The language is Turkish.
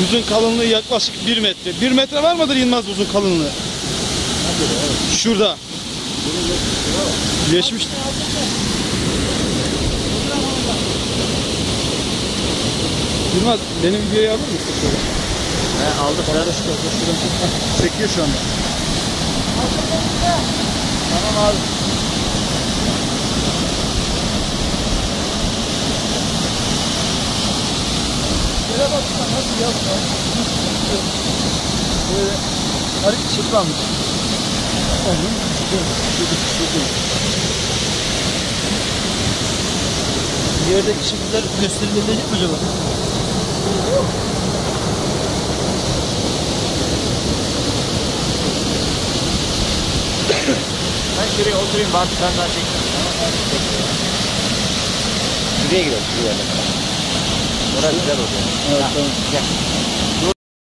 Buzun kalınlığı yaklaşık 1 metre. 1 metre var mıdır Yılmaz buzun kalınlığı? Şurada. Geçmiş. Yılmaz benim videoyu alır mısın? He aldık. Çekiyor şu anda. Tamam abi. Şöyle baksana nasıl yapma. Böyle harika çıtlanmış. Yerdeki şekiller gösterilebilecek mi acaba? Ben şuraya oturayım, bari bir tane daha çekeyim. Şuraya gidelim, şuraya. Orası güzel oluyor. Evet, tamam. Gel. Dur